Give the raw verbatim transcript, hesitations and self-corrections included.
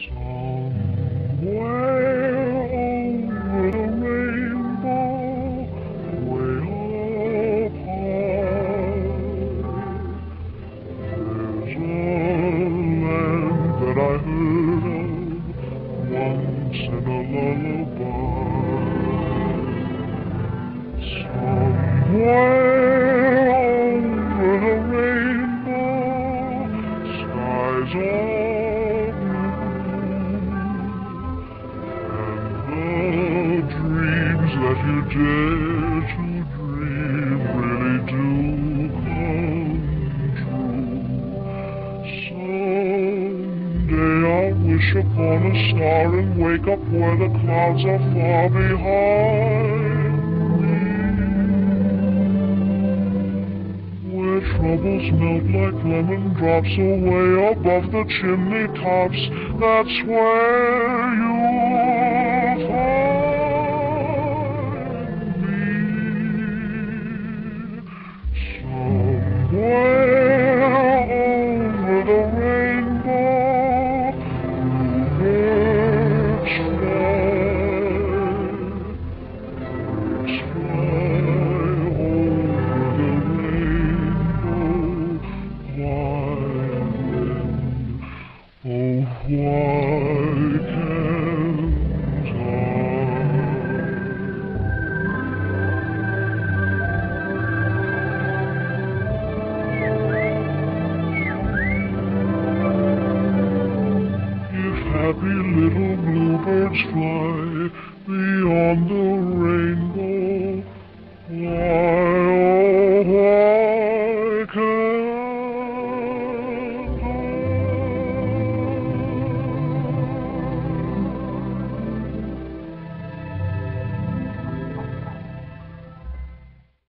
Somewhere over the rainbow, way up high, there's a land that I heard of once in a lullaby. Somewhere over the rainbow, skies are that you dare to dream really do come true. Someday I'll wish upon a star and wake up where the clouds are far behind me, where troubles melt like lemon drops away above the chimney tops. That's where you'll find happy little bluebirds fly beyond the